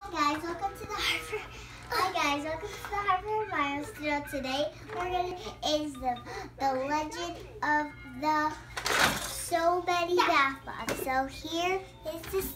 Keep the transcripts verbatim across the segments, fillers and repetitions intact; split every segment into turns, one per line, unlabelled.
Hi guys, welcome to the Harvard. Hi guys, welcome to the Harvard Environment Studio. Today we're gonna is the the legend of the so many bath bombs. So here is this.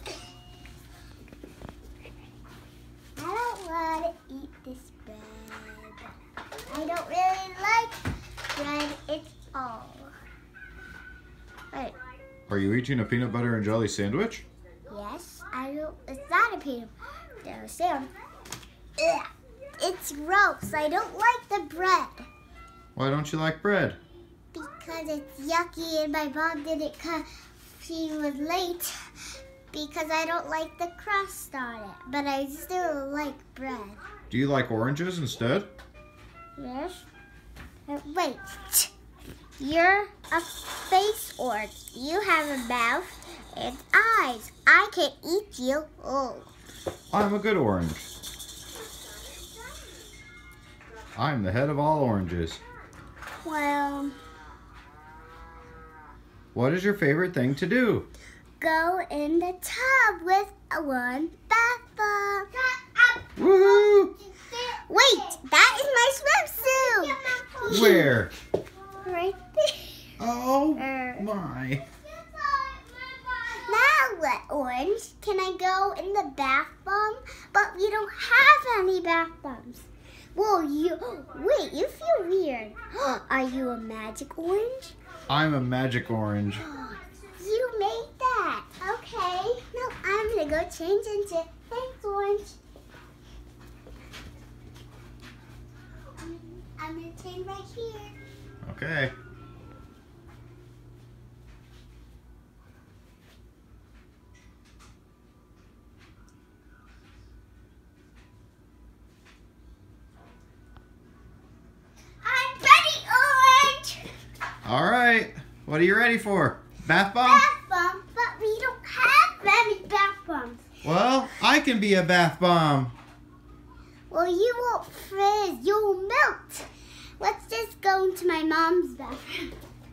I don't want to eat this bread. I don't really like bread. It's all. Wait.
Are you eating a peanut butter and jelly sandwich?
Yes, I don't. It's not a peanut butter sandwich. Ugh, it's gross. I don't like the bread
Why don't you like bread?
because it's yucky, and my mom didn't come. She was late because I don't like the crust on it. But I still like bread.
Do you like oranges instead?
Yes. Uh, Wait. You're a face orc. You have a mouth and eyes. I can eat you. Oh.
I'm a good orange. I'm the head of all oranges.
Well,
What is your favorite thing to do?
go in the tub with a one bath bomb.
Woohoo!
Wait, that is my swimsuit.
Where?
Right there.
Oh
Er.
my.
Now what, Orange? Can I go in the bath bomb? But we don't have any bath bombs. Whoa, you, wait, you feel weird. Are you a magic orange?
I'm a magic orange.
You made that. Okay. No, I'm gonna go change into thanks, Orange. I'm, I'm gonna change right here.
Okay.
I'm ready, Orange.
All right. What are you ready for? Bath bomb?
Bath bomb, but we don't have any bath bombs.
Well, I can be a bath bomb.
Well, you won't frizz. You'll melt. Let's just go into my mom's bathroom.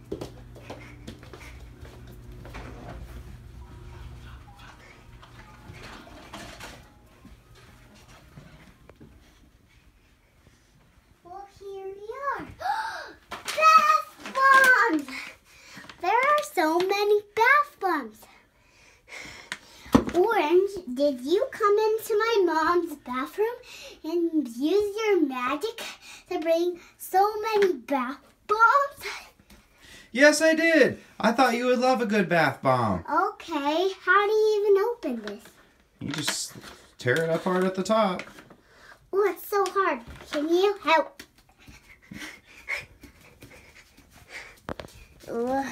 Well, here we are. Bath bombs! There are so many bath bombs. Orange, did you come into my mom's bathroom and use your magic to bring so many bath bombs?
Yes, I did. I thought you would love a good bath bomb.
Okay, how do you even open this?
You just tear it apart at the top.
Oh, it's so hard. Can you help? Ugh.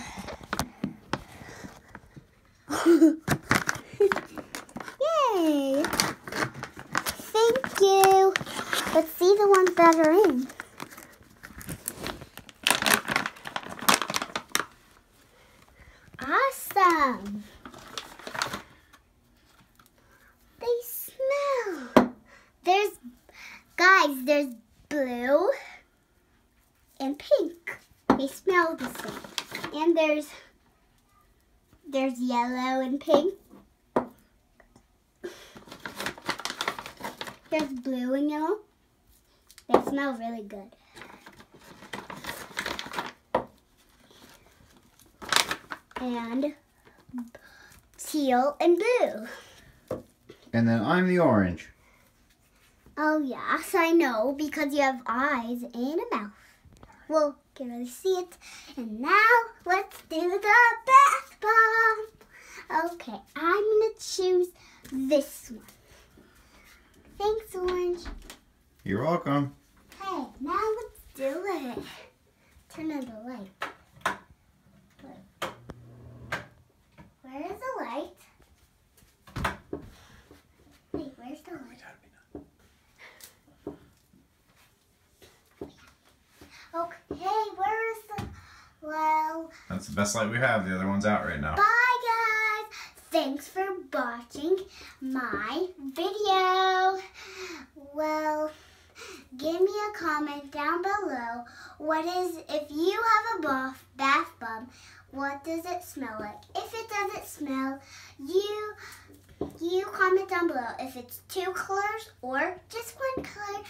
Yay! Thank you. Let's see the ones that are in. Awesome. They smell. There's, guys, there's blue and pink. They smell the same. And there's, there's yellow and pink. There's blue and yellow. They smell really good. And teal and blue.
And then I'm the orange.
Oh yes, I know, because you have eyes and a mouth. Well, can really see it. And now let's do the bath bomb. Okay, I'm gonna choose this one. Thanks, Orange.
You're welcome.
Hey, now let's do it. Turn on the light. Wait. Where is the light? Wait, where's the light? Okay, where is the, well,
That's the best light we have. The other one's out right now.
bye guys. Thanks for watching my video. Well, give me a comment down below. What is, if you have a bath, bath bomb, what does it smell like? If it doesn't smell, you you comment down below if it's two colors or just one color.